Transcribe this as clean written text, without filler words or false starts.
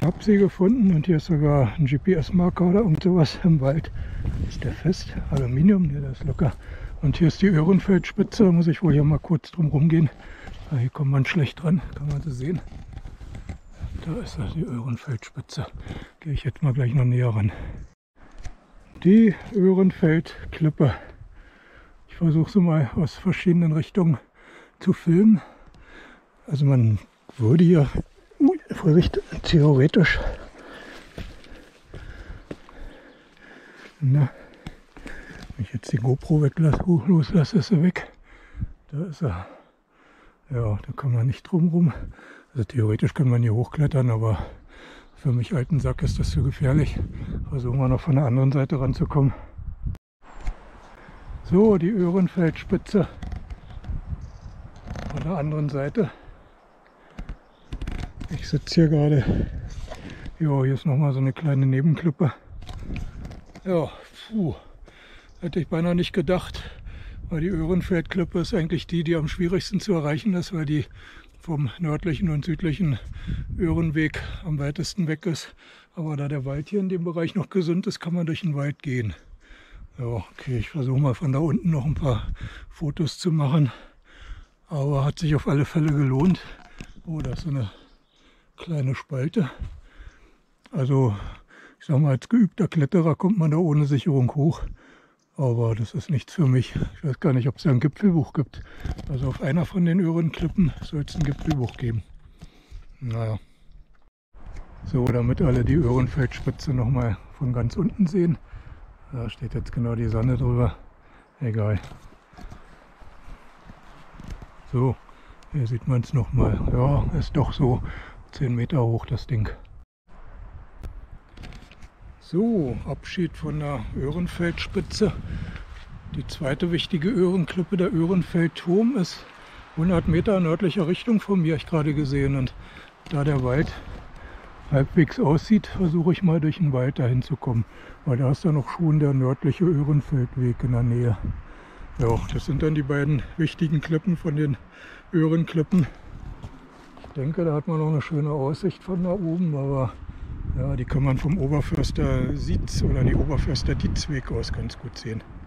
habe sie gefunden und hier ist sogar ein GPS-Marker oder irgend sowas im Wald. Ist der fest? Aluminium? Ne, der ist locker. Und hier ist die Öhrenfeldspitze, da muss ich wohl hier mal kurz drum rumgehen. Hier kommt man schlecht dran, kann man sie sehen. Da ist die Öhrenfeldspitze. Gehe ich jetzt mal gleich noch näher ran. Die Öhrenfeldklippe. Ich versuche sie mal aus verschiedenen Richtungen zu filmen. Also man würde hier, Vorsicht, theoretisch, na, wenn ich jetzt die GoPro loslasse, ist sie weg. Da ist er. Ja, da kann man nicht drum rum. Also theoretisch kann man hier hochklettern, aber für mich alten Sack ist das zu gefährlich. Versuchen wir noch von der anderen Seite ranzukommen. So, die Öhrenfeldspitze von der anderen Seite. Ich sitze hier gerade. Ja, hier ist nochmal so eine kleine Nebenklippe. Ja, hätte ich beinahe nicht gedacht. Weil die Öhrenfeldklippe ist eigentlich die am schwierigsten zu erreichen ist, weil die vom nördlichen und südlichen Öhrenweg am weitesten weg ist. Aber da der Wald hier in dem Bereich noch gesund ist, kann man durch den Wald gehen. Ja, okay, ich versuche mal von da unten noch ein paar Fotos zu machen. Aber hat sich auf alle Fälle gelohnt. Oh, da ist so eine kleine Spalte. Also, ich sag mal, als geübter Kletterer kommt man da ohne Sicherung hoch. Aber das ist nichts für mich. Ich weiß gar nicht, ob es da ein Gipfelbuch gibt. Also auf einer von den Öhrenklippen soll es ein Gipfelbuch geben. Naja. So, damit alle die Öhrenfeldspitze nochmal von ganz unten sehen. Da steht jetzt genau die Sonne drüber. Egal. So, hier sieht man es nochmal. Ja, ist doch so 10 Meter hoch das Ding. So, Abschied von der Öhrenfeldspitze. Die zweite wichtige Öhrenklippe, der Öhrenfeldturm, ist 100 Meter nördlicher Richtung von mir, ich gerade gesehen. Und da der Wald halbwegs aussieht, versuche ich mal durch den Wald dahin zu kommen. Weil da ist ja noch schon der nördliche Öhrenfeldweg in der Nähe. Ja, das sind dann die beiden wichtigen Klippen von den Öhrenklippen. Ich denke, da hat man noch eine schöne Aussicht von da oben, aber ja, die kann man vom Oberförster Sietz oder die Oberförster Dietzweg aus ganz gut sehen.